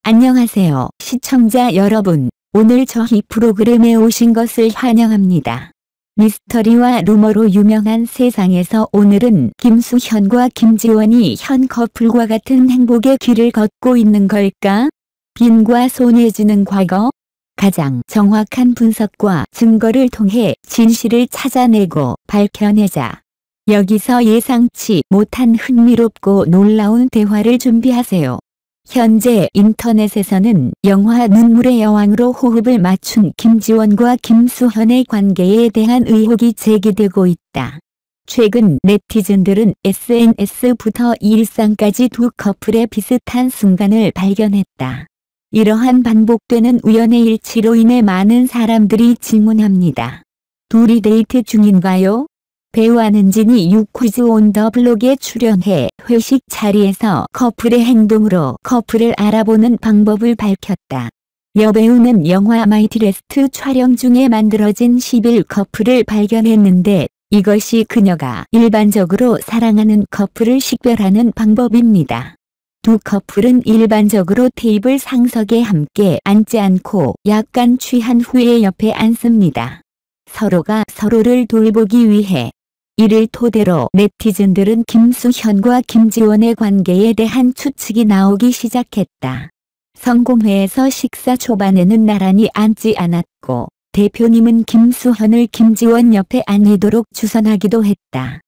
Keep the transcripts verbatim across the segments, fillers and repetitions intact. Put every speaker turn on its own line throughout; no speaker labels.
안녕하세요, 시청자 여러분. 오늘 저희 프로그램에 오신 것을 환영합니다. 미스터리와 루머로 유명한 세상에서 오늘은 김수현과 김지원이 현 커플과 같은 행복의 길을 걷고 있는 걸까? 빈과 손예진은 과거? 가장 정확한 분석과 증거를 통해 진실을 찾아내고 밝혀내자. 여기서 예상치 못한 흥미롭고 놀라운 대화를 준비하세요. 현재 인터넷에서는 영화 눈물의 여왕으로 호흡을 맞춘 김지원과 김수현의 관계에 대한 의혹이 제기되고 있다. 최근 네티즌들은 에스엔에스부터 일상까지 두 커플의 비슷한 순간을 발견했다. 이러한 반복되는 우연의 일치로 인해 많은 사람들이 질문합니다. 둘이 데이트 중인가요? 배우 안은진이 유퀴즈 온 더 블록에 출연해 회식 자리에서 커플의 행동으로 커플을 알아보는 방법을 밝혔다. 여배우는 영화 마이티 레스트 촬영 중에 만들어진 십일 커플을 발견했는데 이것이 그녀가 일반적으로 사랑하는 커플을 식별하는 방법입니다. 두 커플은 일반적으로 테이블 상석에 함께 앉지 않고 약간 취한 후에 옆에 앉습니다. 서로가 서로를 돌보기 위해. 이를 토대로 네티즌들은 김수현과 김지원의 관계에 대한 추측이 나오기 시작했다. 성공회에서 식사 초반에는 나란히 앉지 않았고 대표님은 김수현을 김지원 옆에 앉히도록 주선하기도 했다.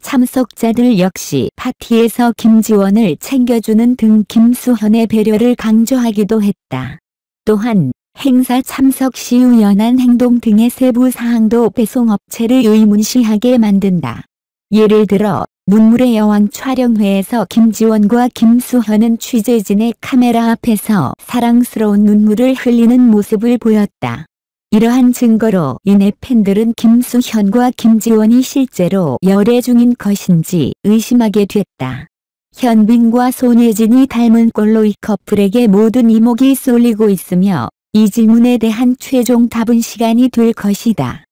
참석자들 역시 파티에서 김지원을 챙겨주는 등 김수현의 배려를 강조하기도 했다. 또한 행사 참석 시 우연한 행동 등의 세부 사항도 배송업체를 의문시하게 만든다. 예를 들어 눈물의 여왕 촬영회에서 김지원과 김수현은 취재진의 카메라 앞에서 사랑스러운 눈물을 흘리는 모습을 보였다. 이러한 증거로 인해 팬들은 김수현과 김지원이 실제로 열애 중인 것인지 의심하게 됐다. 현빈과 손예진이 닮은 꼴로 이 커플에게 모든 이목이 쏠리고 있으며 이 질문에 대한 최종 답은 시간이 될 것이다.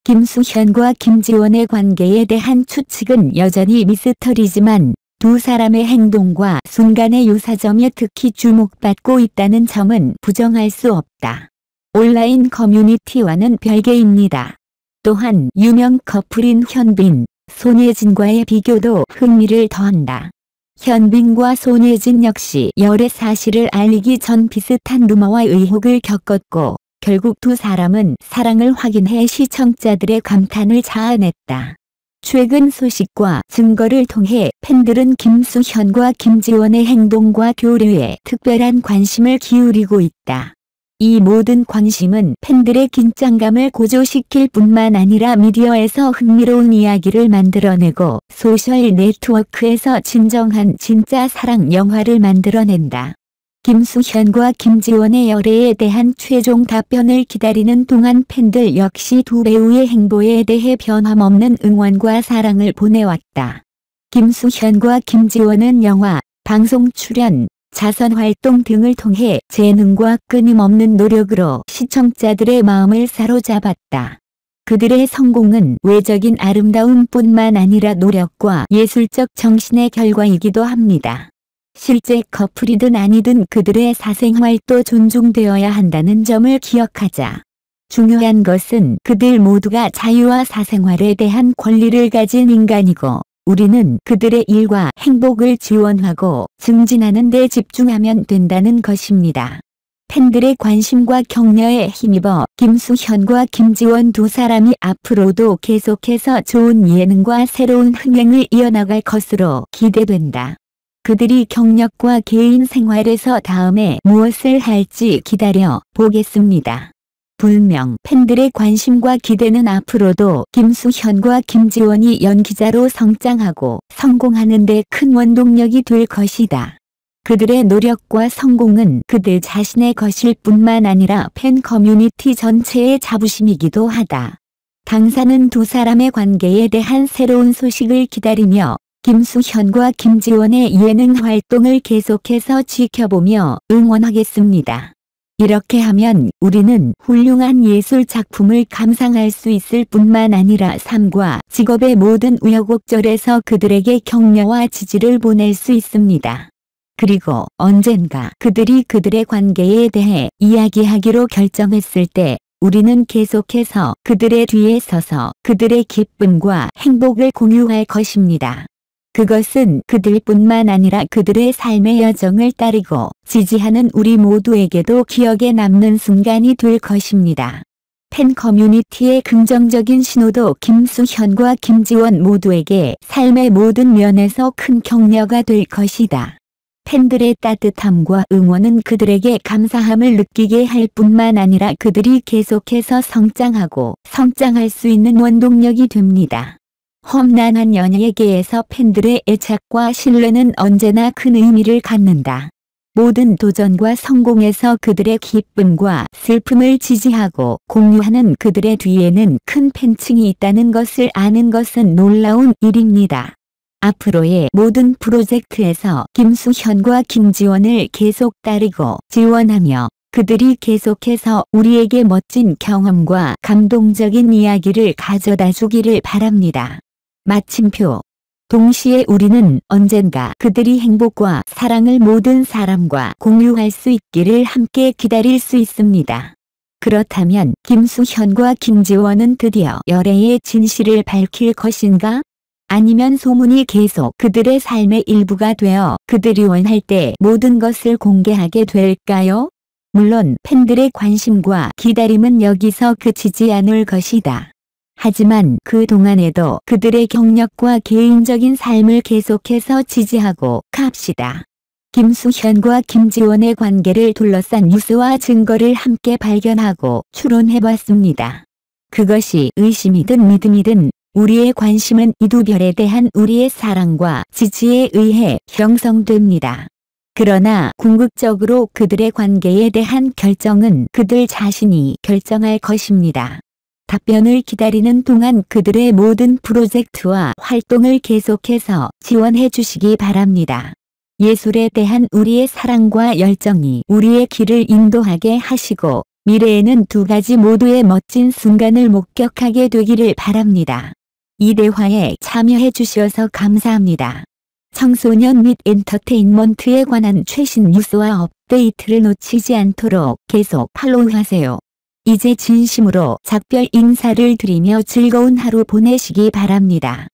김수현과 김지원의 관계에 대한 추측은 여전히 미스터리지만 두 사람의 행동과 순간의 유사점에 특히 주목받고 있다는 점은 부정할 수 없다. 온라인 커뮤니티와는 별개입니다. 또한 유명 커플인 현빈, 손예진과의 비교도 흥미를 더한다. 현빈과 손예진 역시 열애 사실을 알리기 전 비슷한 루머와 의혹을 겪었고 결국 두 사람은 사랑을 확인해 시청자들의 감탄을 자아냈다. 최근 소식과 증거를 통해 팬들은 김수현과 김지원의 행동과 교류에 특별한 관심을 기울이고 있다. 이 모든 관심은 팬들의 긴장감을 고조시킬 뿐만 아니라 미디어에서 흥미로운 이야기를 만들어내고 소셜 네트워크에서 진정한 진짜 사랑 영화를 만들어낸다. 김수현과 김지원의 열애에 대한 최종 답변을 기다리는 동안 팬들 역시 두 배우의 행보에 대해 변함없는 응원과 사랑을 보내왔다. 김수현과 김지원은 영화, 방송 출연, 자선활동 등을 통해 재능과 끊임없는 노력으로 시청자들의 마음을 사로잡았다. 그들의 성공은 외적인 아름다움뿐만 아니라 노력과 예술적 정신의 결과이기도 합니다. 실제 커플이든 아니든 그들의 사생활도 존중되어야 한다는 점을 기억하자. 중요한 것은 그들 모두가 자유와 사생활에 대한 권리를 가진 인간이고 우리는 그들의 일과 행복을 지원하고 증진하는 데 집중하면 된다는 것입니다. 팬들의 관심과 격려에 힘입어 김수현과 김지원 두 사람이 앞으로도 계속해서 좋은 예능과 새로운 흥행을 이어나갈 것으로 기대된다. 그들이 경력과 개인 생활에서 다음에 무엇을 할지 기다려 보겠습니다. 불명 팬들의 관심과 기대는 앞으로도 김수현과 김지원이 연기자로 성장하고 성공하는 데 큰 원동력이 될 것이다. 그들의 노력과 성공은 그들 자신의 것일 뿐만 아니라 팬 커뮤니티 전체의 자부심이기도 하다. 당사는 두 사람의 관계에 대한 새로운 소식을 기다리며 김수현과 김지원의 예능 활동을 계속해서 지켜보며 응원하겠습니다. 이렇게 하면 우리는 훌륭한 예술 작품을 감상할 수 있을 뿐만 아니라 삶과 직업의 모든 우여곡절에서 그들에게 격려와 지지를 보낼 수 있습니다. 그리고 언젠가 그들이 그들의 관계에 대해 이야기하기로 결정했을 때 우리는 계속해서 그들의 뒤에 서서 그들의 기쁨과 행복을 공유할 것입니다. 그것은 그들뿐만 아니라 그들의 삶의 여정을 따르고 지지하는 우리 모두에게도 기억에 남는 순간이 될 것입니다. 팬 커뮤니티의 긍정적인 신호도 김수현과 김지원 모두에게 삶의 모든 면에서 큰 격려가 될 것이다. 팬들의 따뜻함과 응원은 그들에게 감사함을 느끼게 할 뿐만 아니라 그들이 계속해서 성장하고 성장할 수 있는 원동력이 됩니다. 험난한 연예계에서 팬들의 애착과 신뢰는 언제나 큰 의미를 갖는다. 모든 도전과 성공에서 그들의 기쁨과 슬픔을 지지하고 공유하는 그들의 뒤에는 큰 팬층이 있다는 것을 아는 것은 놀라운 일입니다. 앞으로의 모든 프로젝트에서 김수현과 김지원을 계속 따르고 지원하며 그들이 계속해서 우리에게 멋진 경험과 감동적인 이야기를 가져다 주기를 바랍니다. 마침표. 동시에 우리는 언젠가 그들이 행복과 사랑을 모든 사람과 공유할 수 있기를 함께 기다릴 수 있습니다. 그렇다면 김수현과 김지원은 드디어 열애의 진실을 밝힐 것인가? 아니면 소문이 계속 그들의 삶의 일부가 되어 그들이 원할 때 모든 것을 공개하게 될까요? 물론 팬들의 관심과 기다림은 여기서 그치지 않을 것이다. 하지만 그 동안에도 그들의 경력과 개인적인 삶을 계속해서 지지하고 갑시다. 김수현과 김지원의 관계를 둘러싼 뉴스와 증거를 함께 발견하고 추론해봤습니다. 그것이 의심이든 믿음이든 우리의 관심은 이 두 별에 대한 우리의 사랑과 지지에 의해 형성됩니다. 그러나 궁극적으로 그들의 관계에 대한 결정은 그들 자신이 결정할 것입니다. 답변을 기다리는 동안 그들의 모든 프로젝트와 활동을 계속해서 지원해 주시기 바랍니다. 예술에 대한 우리의 사랑과 열정이 우리의 길을 인도하게 하시고 미래에는 두 가지 모두의 멋진 순간을 목격하게 되기를 바랍니다. 이 대화에 참여해 주셔서 감사합니다. 청소년 및 엔터테인먼트에 관한 최신 뉴스와 업데이트를 놓치지 않도록 계속 팔로우하세요. 이제 진심으로 작별 인사를 드리며 즐거운 하루 보내시기 바랍니다.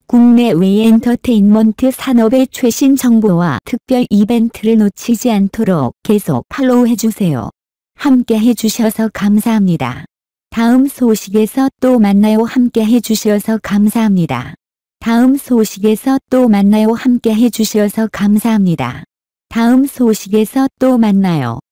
국내외 엔터테인먼트 산업의 최신 정보와 특별 이벤트를 놓치지 않도록 계속 팔로우해주세요. 함께 해주셔서 감사합니다. 다음 소식에서 또 만나요. 함께 해주셔서 감사합니다. 다음 소식에서 또 만나요. 함께 해주셔서 감사합니다. 다음 소식에서 또 만나요.